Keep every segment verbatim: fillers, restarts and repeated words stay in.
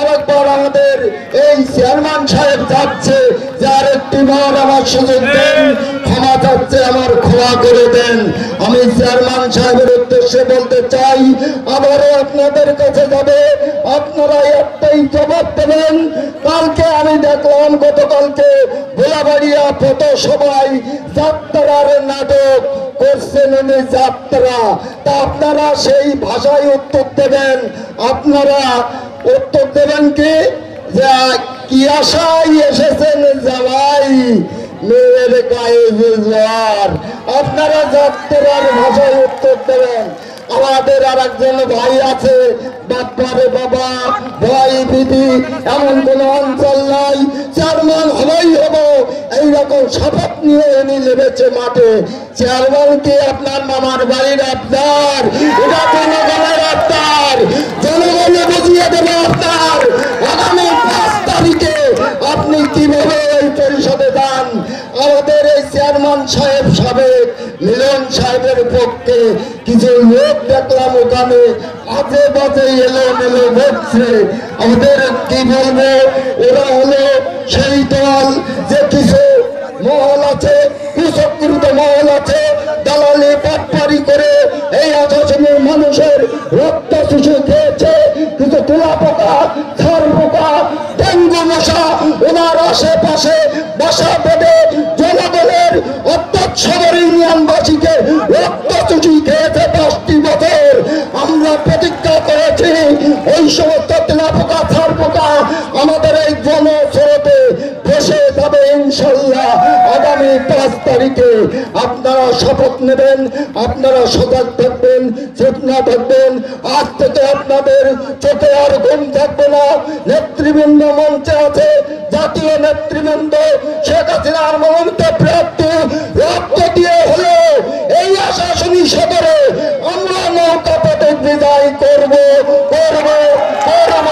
আরেকবার আমাদের এই চেয়ারম্যান সাহেব যাচ্ছে যে আরেকটি বার আমার সুযোগ দেন, ক্ষমা চাচ্ছে, আমার ক্ষমা করে দেন। আমি চেয়ারম্যান সাহেবের উদ্দেশ্যে বলতে চাই, আবারও আপনাদের কাছে যাবে, আপনারা একটাই জবাব দেবেন। কালকে আমি দেখলাম, গতকালকে ভোলাবাড়িয়া পথসভায় যাত্রার নাটক করছেন উনি, যাত্রা। তা আপনারা সেই ভাষায় উত্তর দেবেন। আপনারা উত্তর দেবেন কি, যে কি আশায় এসেছেন জামাই, মেয়ের গায়ে জোয়ার। আপনারা যাত্রার ভাষায় উত্তর দেবেন। আমাদের আর একজন ভাই আছে, বাপ্পারে বাবা, ভয় ভীতি এমন কোন অঞ্চল নাই, চেয়ারম্যান হবেই হবো এইরকম শপথ নিয়ে এনে নেমেছে মাঠে। চেয়ারম্যান কি আপনার মামার বাড়ির আপনার? এটা জনগণের আপনার, জনগণে বুঝিয়ে দেবে আপনার। আগামী পাঁচ তারিখে আপনি কিভাবে এই পরিষদে যান। আমাদের এই চেয়ারম্যান সাহেব সাবেক মিলন সাহেবের পক্ষে কিছু লোক দেখলাম ওখানে আজে বাজে এলো মেলো বলছে। আমাদের কি বলবো, ওরা হলো সেই দল যে কিছু মহল আছে, কুচক্রিত মহল আছে, দালালি পাটপারি করে এই আঠাশের মানুষের রক্ত শুষে খেয়েছে। কিছু তুলা পোকা, ছাড় পোকা, ডেঙ্গু মশা ওনার আশেপাশে বাসা বেঁধে জনগণের অর্থাৎ সদর ইউনিয়নবাসীকে রক্ত চুষি খেয়েছে দশটি বছর। আমরা প্রতিজ্ঞা করেছি এই সমস্ত তুলা পোকা, ছাড় পোকা আমাদের এই জনস্রোতে ভেসে যাবে ইনশাল্লাহ। আগামী পাঁচ তারিখে আপনারা শপথ নেবেন, আপনারা সজাগ থাকবেন, চেতনা থাকবেন। আজ থেকে আপনাদের চোখে আর ঘুম থাকবে না। নেতৃবৃন্দ মঞ্চে আছে, জাতীয় নেতৃবৃন্দ শেখ হাসিনার মনোনীত প্রার্থী রক্ত দিয়ে হলো এই আশাশুনি সদরে আমরা নৌকা পথে বিদায় করব করব করব।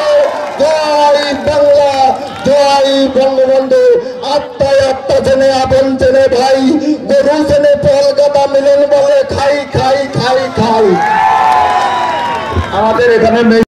জয় বাংলা, জয় বঙ্গবন্ধু। আত্মায় আত্মা জেনে, আপন জেনে ভাই, গরু জেনে কলকাতা মিলন বলে খাই খাই খাই খাই। আমাদের এখানে